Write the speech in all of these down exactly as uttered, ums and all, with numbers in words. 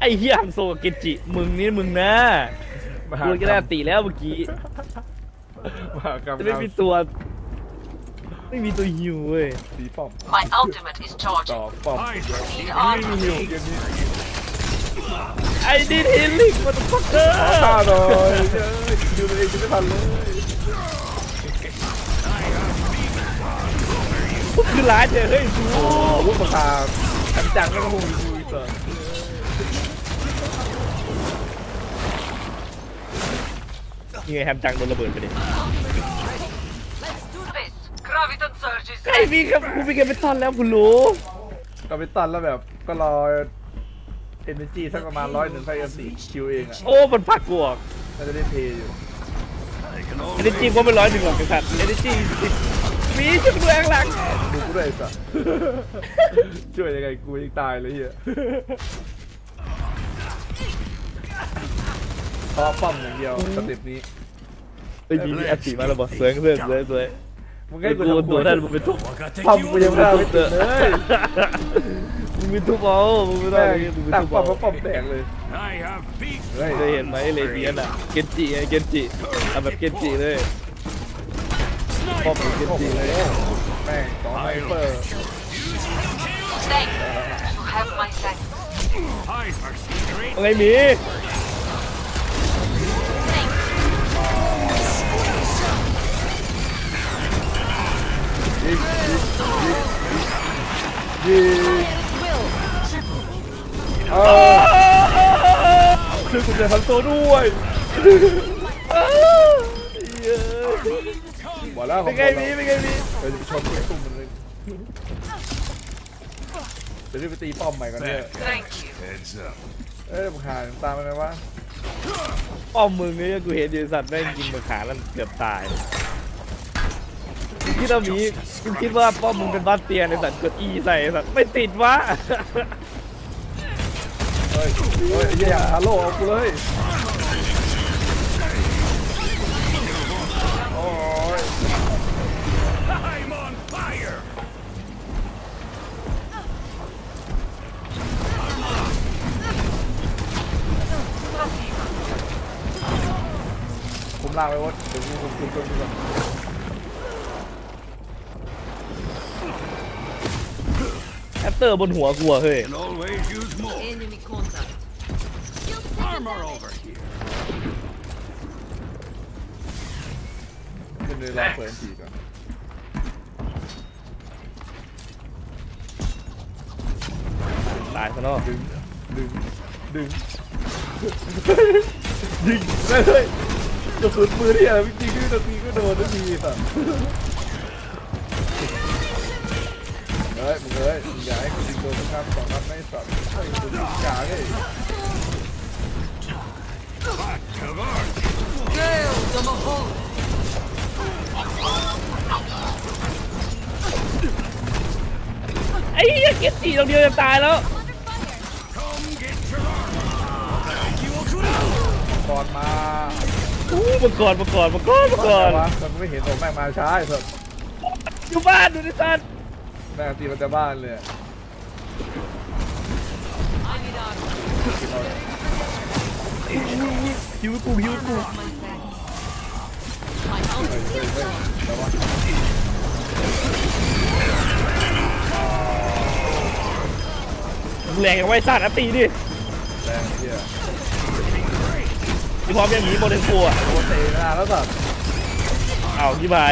ไอ้เฮียฮันโซกับเกนจิมึงนี่มึงนะกูจะได้ตีแล้วเมื่อกี้จะไม่มีตัวไม่มีตัวฮิวเว้ยตีป้อม My ultimate is ต่อ charging. ป้อม Need ไม่มี armor. ฮิวเกมนี้ไอ้ดิฮิลลิ่งมันฟักเกอร์ขอฆ่าหน่อยฮิวตัวเองจะไม่ทันเลยคือร้านเนี่ยเฮ้ยดูโอ้ลูกประคาแอมจังแล้วก็คงดูอีกต่อยังไงแฮมจังโดนระเบิดไปดิ Let's do this. Graviton surges. ไอ้มีครับกูมีแกเป็นตอนแล้วคุณรู้ก็ไปตันแล้วแบบก็รอเอเนจีสักประมาณร้อยหนึ่งไฟเอ็มสี่คิวเองอ่ะโอ้มันพักกูออกน่าจะได้เพย์อยู่เอเนจีก็ไม่ร้อยหนึ่งหรอกกษัตริย์เอเนจีมีช่วยดูแองหลังดูกูด้วยสัสช่วยยังไงกูยังตายเลยเฮียพอป้อมอย่างเดียวสเต็ปนี้ไอ้ยีนี่อัดสีมาแล้วบอกสวยเพื่อนสวยสวยมึงไอ้ให้กูกูทำตัวท่านมึงเป็นทุบป้อมกูยังไม่ได้ไปติดเลยมึงเป็นทุบเอามึงไม่ได้แม่งมึงเป็นตั้งทุบป้อมเอาเพราะป้อมแตกเลยเฮ้ยเคยเห็นไหมเลเดียนอ่ะเกนจิไงเกนจิทำแบบเกนจิเลยป้อมเกนจิเลยแม่งสองไฮเปอร์ Thank you. You have my thanks. อะไรมียิงยิงยิงเออช่วยกูจะทันโซด้วยบอกแล้วขอเป็งนไงมีเป็นไงมีเราจะไปชนไอ้ตุ้มมันเลยเดี๋ยวรีบไปตีป้อมใหม่ก่อนเนี่ย Thank you. เอ้ยผ่านตามมันไงวะป้อมมึงเนี่ยกูเห็นอยู่สัตว์แม่งยิงมาขาแล้วเกือบตายที่เรามีกูคิดว่าป้อมมึงเป็นบ้านเตียนในสัตว์กดอีใส่สัตว์ไม่ติดวะเฮ้ยเฮ้ยอย่าฮาโลเอากูเลยโอ้ยผมลากไปวะเดี๋ยวกูคุมคุมคุมก่อนแอปเตอร์บนหัวกูอะเฮ้ย Enemy contact. เป็นเลยรอเปิดทีก่อนตายซะเนาะดึงดึงดึงยิงเลยกระสุนปืนที่อะไรจริงๆนาทีก็โดนนาทีสัตว์เฮ้ยมึงเฮ้ยมึงอย่าให้กูยิงโดนสักนัดสองนัดไม่สัตว์ไอ้กูยิงกาเลย Gale the Mahal. ไอ้เหี้ยเกนจิตรงเดียวจะตายแล้วก่อนมาอู้มาก่อนมาก่อนมาก่อนมาก่อนวะมันไม่เห็นผมแม่งมาช้าไอ้สัตว์อยู่บ้านดูดิสัตว์แม่งตีมันจะบ้านเลย I need armor. หิวกูหิวกู My thanks. My เฮ้ย ultimate. เฮ้ยเฮ้ยแต่ว่ามึงแรงอย่างไว้สัตว์อ่ะตีดิแรงเที่ยที่พร้อมยังหนีโมเดลกูอ่ะโดนเตะหน้าแล้วสัตว์อ้าวที่หมาย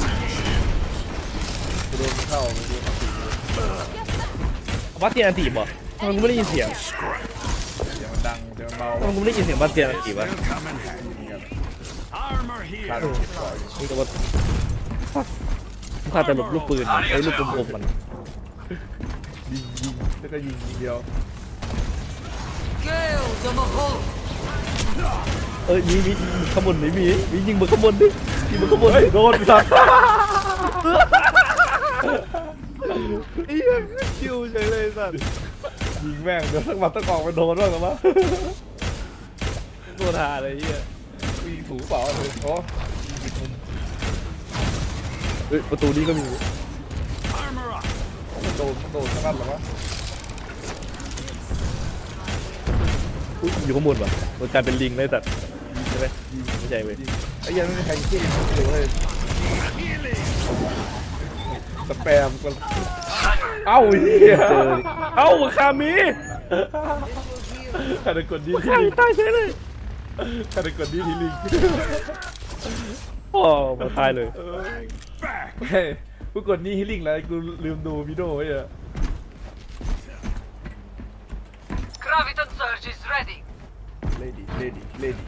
กูโดนเข้าไปดูมาตีบัสเตียนอันตีบ่ทำไมกูไม่ได้ยินเสียงเสียงมันดังเสียงมันเบาทำไมกูไม่ได้ยินเสียงบัสเตียนอันตีวะขาดเก็บก่อนมึงแต่ว่าถ้าแต่หลบลูกปืนมันไอ้ลูกกลมๆมันยิงยิงแล้วก็ยิงยิงเดียว Gale the Mahal. เอ้ยมีมีมีขบวนมีมีมียิงมึงขบวนดิยิงมึงขบวนเฮ้ยโดนสัตว์ไอ้เหี้ยคิวเฉยเลยสัตว์ยิงแม่งเดี๋ยวสักวันต้องออกไปโดนบ้างหรือมั้งตัวทาเลยไอ้เหี้ยมีถูเปล่าเลยโอ้เฮ้ยประตูนี้ก็มีมันโดนมันโดนทั้งนั้นเหรอวะอุ๊ยอยู่ข้างบนวะมันกลายเป็นลิงเลยแต่ใช่ไหมไม่ใช่เว้ยไอ้ยังไม่มีใครเก่งเลยสแปมกันเอ้าเฮียเจอดิเอ้าคามิฆาตกรดีที่ข้างลิงตายเฉยเลยฆาตกรดีที่ลิงโอ้มาตายเลยเฮ้ยกูกดนี่ฮิลลิ่งแล้วกูลืมดูวิดีโอไว้อะ Graviton surge is ready. เลดี้เลดี้เลดี้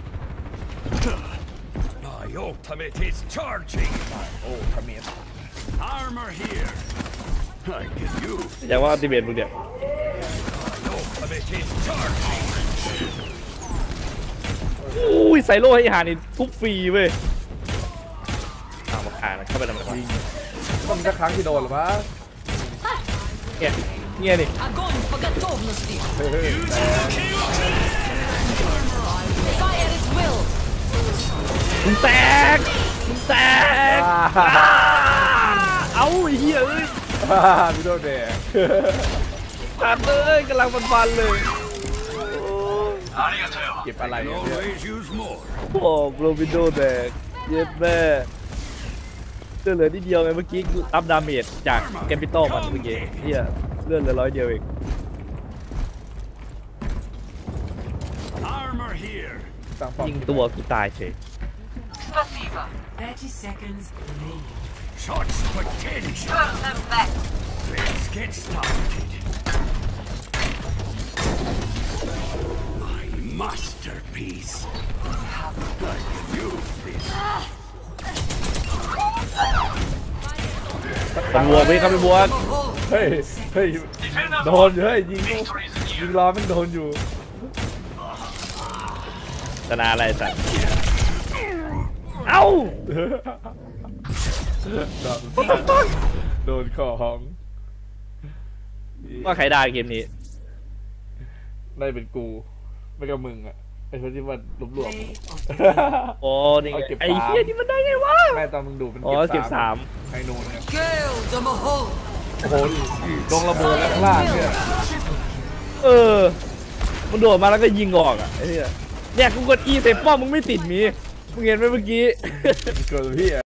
My ultimate is charging. โอ้ทำเมีย Armor here. I can use อยากว่าอัลติเมทมึงเนี่ย my ultimate is charging. อุ้ยใส่โล่ให้อาหารนี่ทุบฟรีเว้ยเอามาขาเข้าไปทำอะไรวะต้องจะครั้งที่โดนหรือปะเนี่ยเนี่ยนี่ Огонь по готовности. เฮ้ยเฮ้ยแต่ Fire is will. มึงแตกมึงแตกอ้าเอาไอ้เหี้ยเอ้ยวิดีโอแดงขาดเลยกำลังฟันๆเลยเก็บอะไรเนี่ย Always use more. โอ้โรบินโดแตกเย็บแม่เลือดเหลือนิดเดียวไงเมื่อกี้อัพดาเมจจากแกปิตอลมันเมื่อกี้เหี้ยเลือดเหลือร้อยเดียวเอง Armor here. ตั้งป้อมยิงตัวกูตายเฉย Спасибо. Thirty seconds remaining. Such potential. Burn them back. Let's get started. My masterpiece. I can use this. เป็นบวกพี่ครับเป็นบวกเฮ้ยเฮ้ยโดนอยู่เฮ้ยยิงยิงล้อมันโดนอยู่ชนะอะไรสัตว์เอ้าโดนของว่าใครได้เกมนี้ได้เป็นกูไม่กับมึงอ่ะไอ้คนที่มันรวบรวม Play of the โอ้นี่ไงเอาเก็บไอ้สามเหี้ยนี่มันได้ไงวะแม่ตอนมึงดูเป็นอ๋อเก็บสามไฮโนนเนี่ย Gale the Mahol. โอ้โหลงระเบิดแล้วข้างล่างเนี่ยเออมันโดดมาแล้วก็ยิงออกอ่ะไอ้เหี้ยเนี่ยกูกด E เตะป้อมมึงไม่ติดหมีมึงเห็นไหมเมื่อกี้เกิดพี่อะ